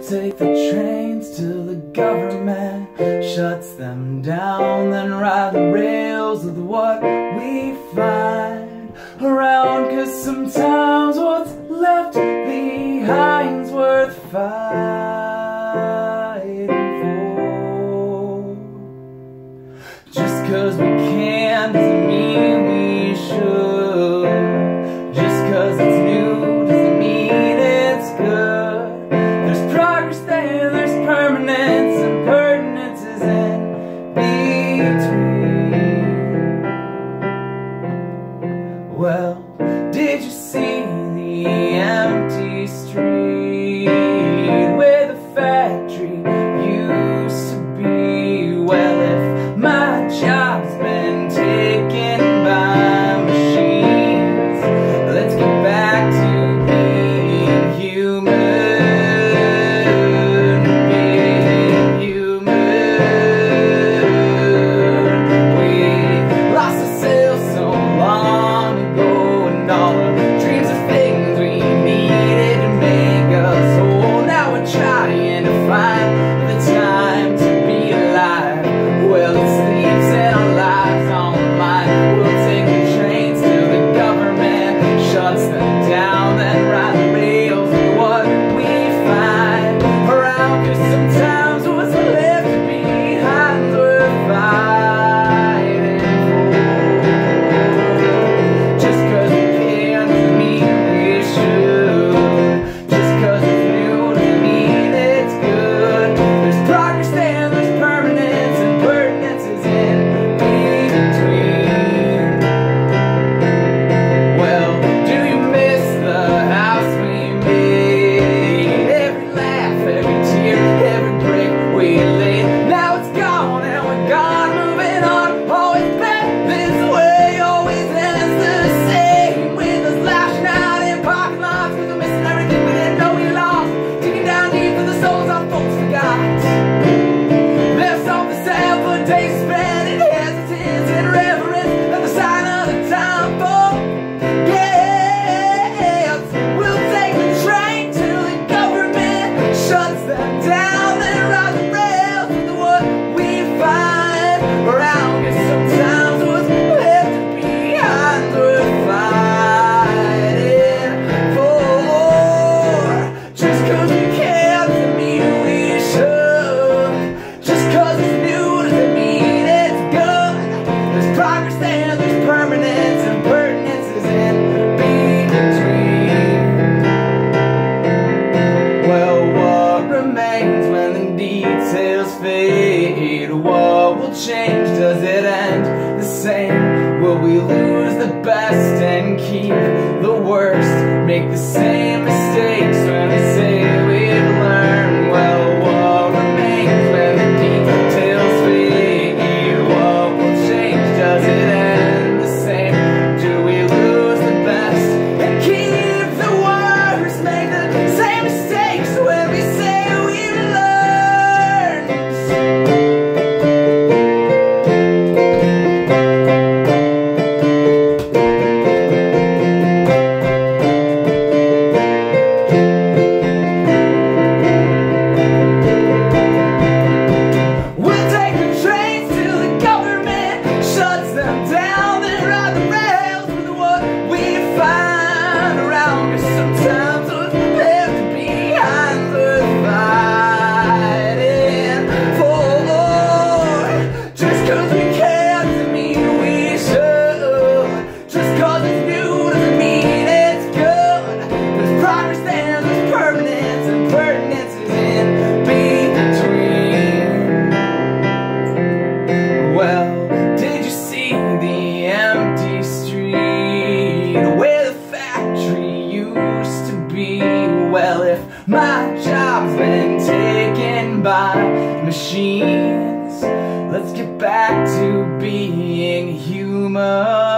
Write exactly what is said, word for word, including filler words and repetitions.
take the trains till the government shuts them down, then ride the rails of what we find around, 'cause sometimes what's left behind's worth fighting for. Just 'cause we can doesn't mean we should. Just 'cause it's new doesn't mean it's good. There's progress there, there's permanence, and pertinence is in between. Well, did you see the empty street where the factory used to be? Well, if my job's been taken by machines, let's get back to being human, being human. We lost ourselves so long ago, and all the dreams of things we needed to make us whole. Now we're trying to find the time to be alive. Well, it sleeps in our lives online. We'll take the trains till the government shuts them down, then ride the rails of what we find around, 'cause sometimes what's left behind's worth fighting for. Just 'cause we can doesn't mean we should. Just 'cause it's new doesn't mean it's good. There's progress there, there's permanence, and pertinence is in between. Well, do you miss the house we made? Every laugh, every tear, every break we laid. Now it's gone and we're gone, moving on. Always been this way, always ends the same, with us lashing out in parking lots, 'cause we're missing everything we didn't know we lost. Digging down deep for the souls our folks forgot. There's something sad for days spent in hesitance and reverence at the sign of the time for. Yes, we'll take the train till the government shuts them down, then ride the rails with what we find around, 'cause sometimes what's left behind's worth fighting for. Just 'cause we can doesn't mean we should. Just 'cause it's new doesn't mean it's good. There's progress there, there's permanence, and pertinence is in between. Well, what remains when the details fade? What will change? Does it end the same? Will we lose the best and keep the worst? Make the same mistakes when they say we've learned? Well, what remains when the details fade? What will change? Does it end the same? Do we lose the best and keep the worst? Make the same mistakes when we say we've learned? We'll take the trains till the government shuts them down, then ride the rails with what we find around, 'cause sometimes what's left behind's worth fighting for. Just 'cause we can doesn't mean we should. Just 'cause it's new doesn't mean it's good. There's progress there, there's permanence, and pertinence is in between. Well, did you see the empty street where the factory used to be? Well, if my job's been taken by machines, let's get back to being human.